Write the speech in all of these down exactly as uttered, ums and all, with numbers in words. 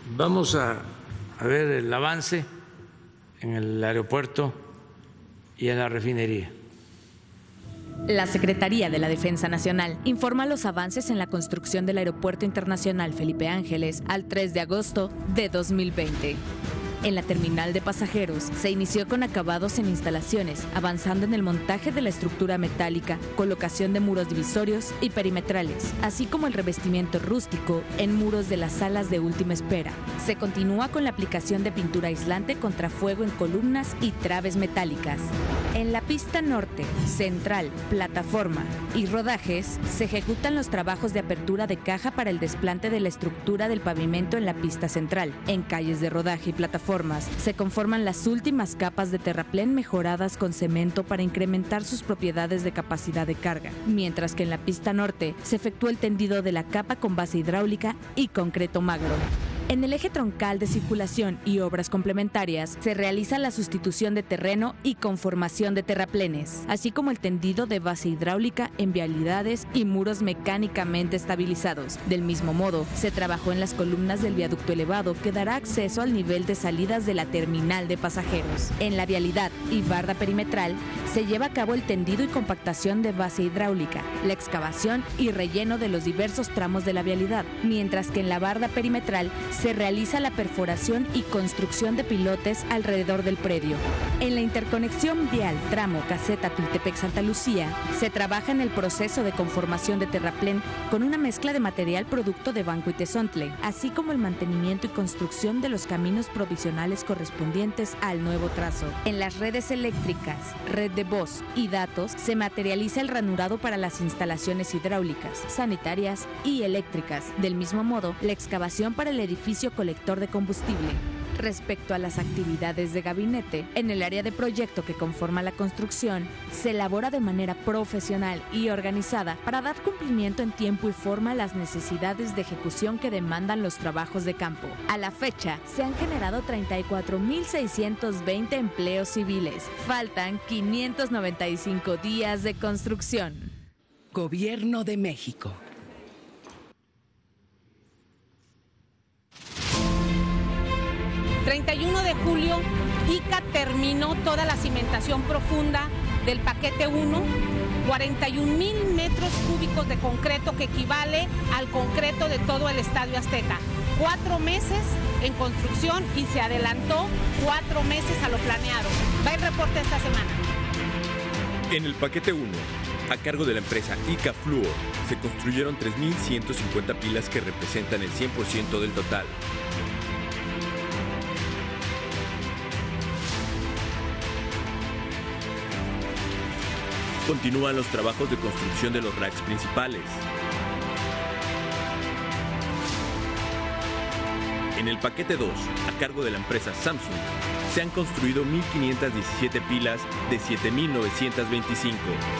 Vamos a, a ver el avance en el aeropuerto y en la refinería. La Secretaría de la Defensa Nacional informa los avances en la construcción del Aeropuerto Internacional Felipe Ángeles al tres de agosto de dos mil veinte. En la terminal de pasajeros se inició con acabados en instalaciones, avanzando en el montaje de la estructura metálica, colocación de muros divisorios y perimetrales, así como el revestimiento rústico en muros de las salas de última espera. Se continúa con la aplicación de pintura aislante contra fuego en columnas y traves metálicas. En la pista norte, central, plataforma y rodajes se ejecutan los trabajos de apertura de caja para el desplante de la estructura del pavimento en la pista central. En calles de rodaje y plataformas se conforman las últimas capas de terraplén mejoradas con cemento para incrementar sus propiedades de capacidad de carga, mientras que en la pista norte se efectúa el tendido de la capa con base hidráulica y concreto magro. En el eje troncal de circulación y obras complementarias se realiza la sustitución de terreno y conformación de terraplenes, así como el tendido de base hidráulica en vialidades y muros mecánicamente estabilizados. Del mismo modo, se trabajó en las columnas del viaducto elevado que dará acceso al nivel de salidas de la terminal de pasajeros. En la vialidad y barda perimetral se lleva a cabo el tendido y compactación de base hidráulica, la excavación y relleno de los diversos tramos de la vialidad, mientras que en la barda perimetral se realiza la perforación y construcción de pilotes alrededor del predio. En la interconexión vial tramo Caseta Tultepec-Santa Lucía se trabaja en el proceso de conformación de terraplén con una mezcla de material producto de Banco y Tezontle, así como el mantenimiento y construcción de los caminos provisionales correspondientes al nuevo trazo. En las redes eléctricas, red de voz y datos se materializa el ranurado para las instalaciones hidráulicas, sanitarias y eléctricas. Del mismo modo, la excavación para el edificio colector de combustible. Respecto a las actividades de gabinete, en el área de proyecto que conforma la construcción, se elabora de manera profesional y organizada para dar cumplimiento en tiempo y forma a las necesidades de ejecución que demandan los trabajos de campo. A la fecha, se han generado treinta y cuatro mil seiscientos veinte empleos civiles. Faltan quinientos noventa y cinco días de construcción. Gobierno de México. treinta y uno de julio, I C A terminó toda la cimentación profunda del paquete uno, cuarenta y un mil metros cúbicos de concreto que equivale al concreto de todo el Estadio Azteca. Cuatro meses en construcción y se adelantó cuatro meses a lo planeado. Va el reporte esta semana. En el paquete uno, a cargo de la empresa I C A Fluor, se construyeron tres mil ciento cincuenta pilas que representan el cien por ciento del total. Continúan los trabajos de construcción de los racks principales. En el paquete dos, a cargo de la empresa Samsung, se han construido mil quinientas diecisiete pilas de siete mil novecientos veinticinco.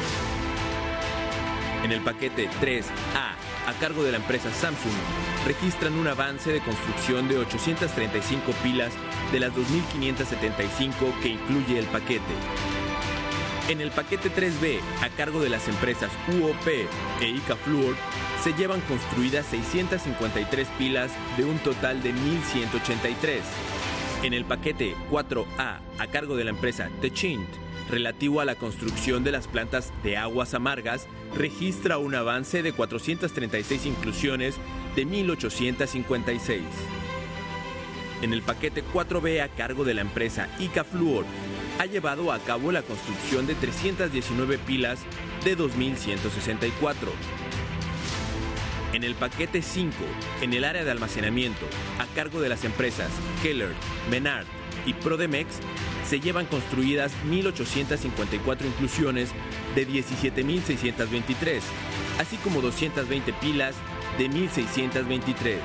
En el paquete tres A, a cargo de la empresa Samsung, registran un avance de construcción de ochocientas treinta y cinco pilas de las dos mil quinientas setenta y cinco que incluye el paquete. En el paquete tres B, a cargo de las empresas U O P e I C A Fluor, se llevan construidas seiscientas cincuenta y tres pilas de un total de mil ciento ochenta y tres. En el paquete cuatro A, a cargo de la empresa Techint, relativo a la construcción de las plantas de aguas amargas, registra un avance de cuatrocientas treinta y seis inclusiones de mil ochocientos cincuenta y seis. En el paquete cuatro B, a cargo de la empresa I C A Fluor, ha llevado a cabo la construcción de trescientas diecinueve pilas de dos mil ciento sesenta y cuatro. En el paquete cinco, en el área de almacenamiento, a cargo de las empresas Keller, Menard y Prodemex, se llevan construidas mil ochocientas cincuenta y cuatro inclusiones de diecisiete mil seiscientos veintitrés, así como doscientas veinte pilas de mil seiscientos veintitrés.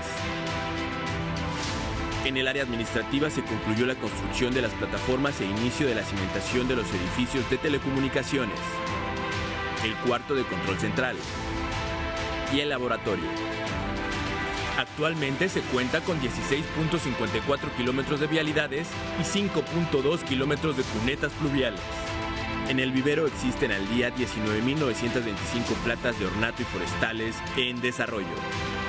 En el área administrativa se concluyó la construcción de las plataformas e inicio de la cimentación de los edificios de telecomunicaciones, el cuarto de control central y el laboratorio. Actualmente se cuenta con dieciséis punto cincuenta y cuatro kilómetros de vialidades y cinco punto dos kilómetros de cunetas pluviales. En el vivero existen al día diecinueve mil novecientas veinticinco plantas de ornato y forestales en desarrollo.